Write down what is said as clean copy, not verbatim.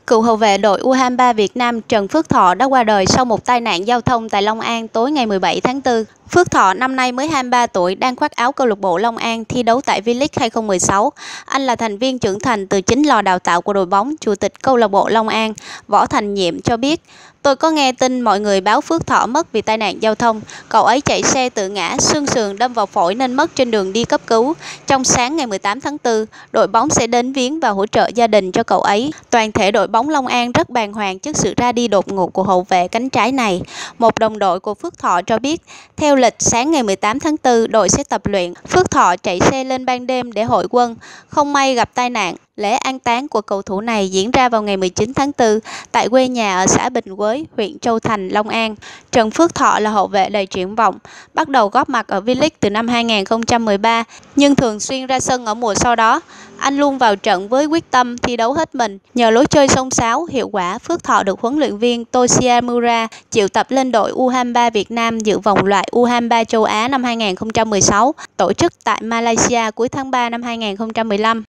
Cựu hậu vệ đội U23 Việt Nam Trần Phước Thọ đã qua đời sau một tai nạn giao thông tại Long An tối ngày 17 tháng 4. Phước Thọ năm nay mới 23 tuổi, đang khoác áo câu lạc bộ Long An thi đấu tại V-League 2016. Anh là thành viên trưởng thành từ chính lò đào tạo của đội bóng. Chủ tịch câu lạc bộ Long An, Võ Thành Nhiệm cho biết: "Tôi có nghe tin mọi người báo Phước Thọ mất vì tai nạn giao thông. Cậu ấy chạy xe tự ngã, xương sườn đâm vào phổi nên mất trên đường đi cấp cứu. Trong sáng ngày 18 tháng 4, đội bóng sẽ đến viếng và hỗ trợ gia đình cho cậu ấy." Toàn thể đội bóng Long An rất bàng hoàng trước sự ra đi đột ngột của hậu vệ cánh trái này. Một đồng đội của Phước Thọ cho biết, theo lịch sáng ngày 18 tháng 4, đội sẽ tập luyện. Phước Thọ chạy xe lên ban đêm để hội quân, không may gặp tai nạn. Lễ an táng của cầu thủ này diễn ra vào ngày 19 tháng 4 tại quê nhà ở xã Bình Quế, huyện Châu Thành, Long An. Trần Phước Thọ là hậu vệ đầy triển vọng, bắt đầu góp mặt ở V-League từ năm 2013 nhưng thường xuyên ra sân ở mùa sau đó. Anh luôn vào trận với quyết tâm thi đấu hết mình. Nhờ lối chơi xông xáo, hiệu quả, Phước Thọ được huấn luyện viên Toshimura triệu tập lên đội U23 Việt Nam dự vòng loại U23 châu Á năm 2016, tổ chức tại Malaysia cuối tháng 3 năm 2015.